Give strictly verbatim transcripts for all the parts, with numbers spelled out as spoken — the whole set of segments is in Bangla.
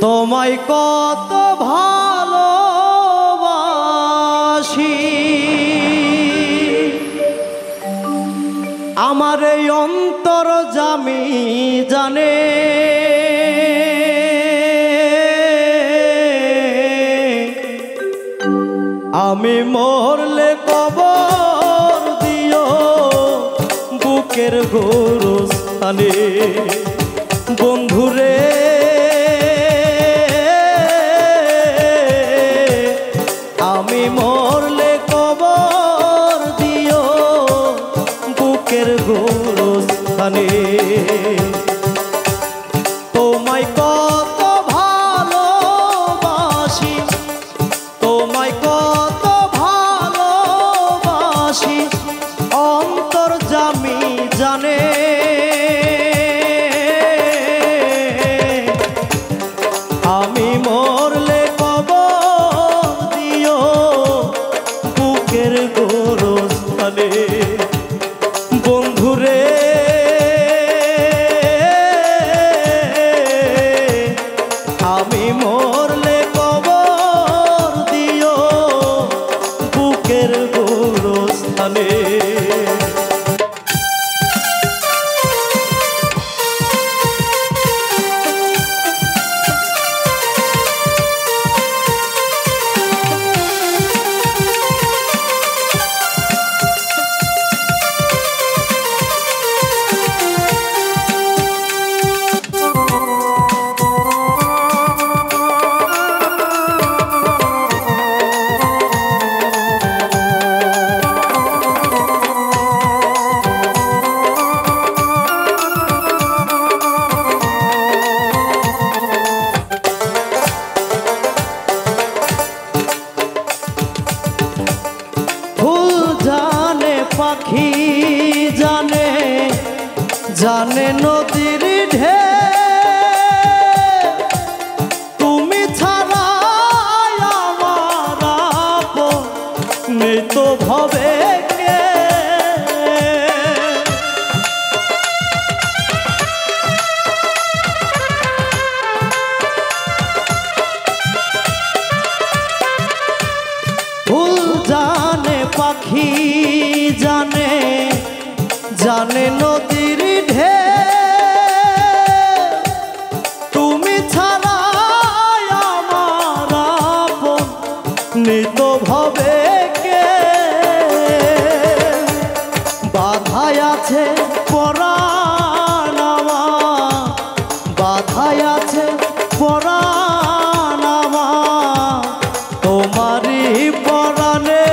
তোমায় কত ভালোবাসি আমার এই অন্তর জামি জানে আমি মরলে কবর দিও বুকের গোরস্থানে বন্ধুরে আমি মরলে কবর দিও বুকের গোরস্থানে তোমায় কত ভালোবাসি তোমায় কত ভালোবাসি অন্তর জামি জানে আমি মরলে কবর দিও বুকের গোরস্থানে বন্ধুরে আমি মরলে কবর দিও বুকের গোরস্থানে পাখি জানে জানে নদীর ঢেউ তুমি ছাড়া আমার আপন নেই তো ভবে কে ফুল জানে পাখি জানে জানে নদীর ঢেউ তুমি ছাড়া আমার আপন নেই তো ভবে কে বাধায় আছে পরাণ আমার বাধায় আছে পরাণ আমার তোমারই পরাণে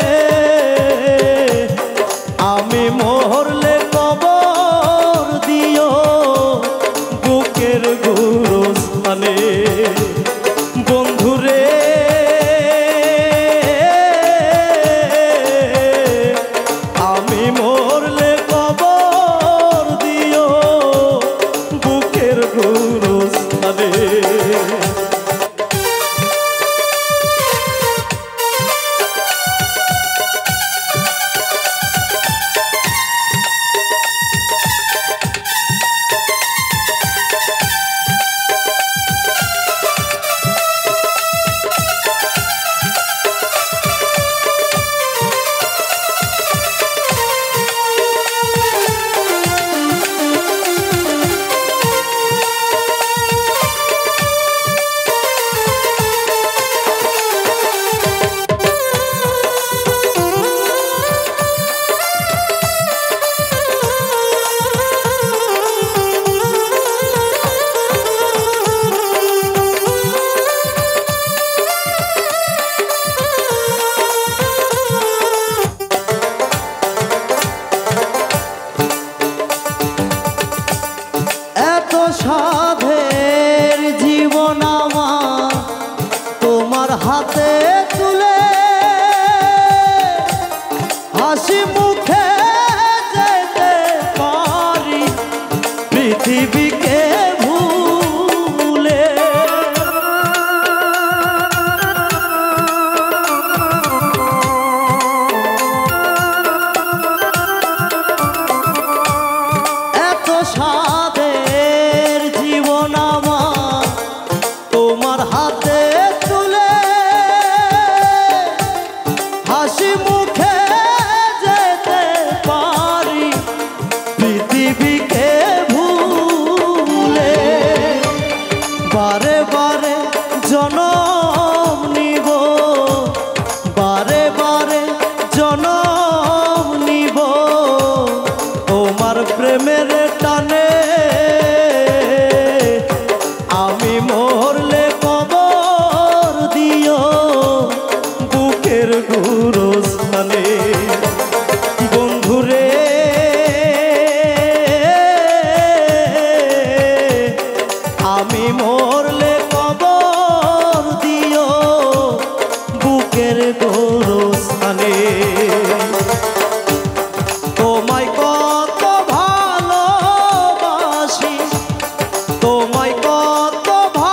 আমি মরলে কবর দিও বুকের গোরস্থানে বন্ধুরে আমি মরলে কবর দিও বুকের গোরস্থানে বারে বারে জনম নিব তোমার প্রেমের টানে। আমি মরলে কবর দিও বুকের গুরুস্থানে। বন্ধুরে আমি মরলে কবর দিও বুকের গোরস্থানে। তোমায় কত ভালোবাসি, তোমায় কত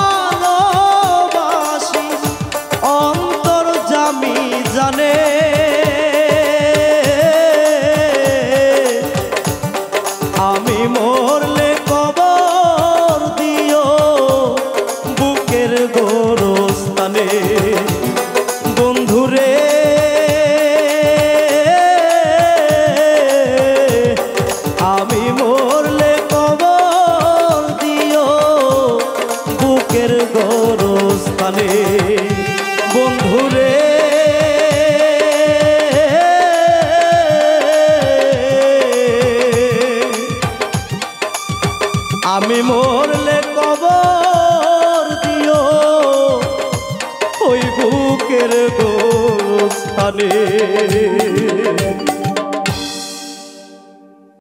ভালোবাসি অন্তর্যামী জানে। আমি মরলে কবর দিও বুকের গোরস্থানে। বন্ধুরে আমি মরলে কবর দিও বুকের গোরস্থানে। বন্ধুরে আমি মরলে কবর দিও ওই বুকের গোরস্থানে।